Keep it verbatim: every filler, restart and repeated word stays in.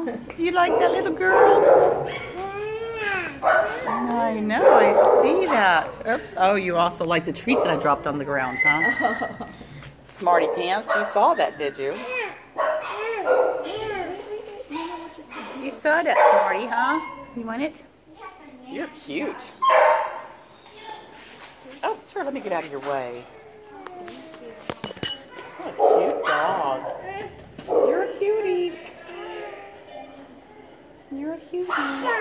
You like that little girl? I know, I see that. Oops. Oh, you also like the treat that I dropped on the ground, huh? Smarty Pants, you saw that, did you? You saw that, Smarty, huh? You want it? You're cute. Oh, sure, let me get out of your way. What a cute dog. You're a cutie. You're a cutie.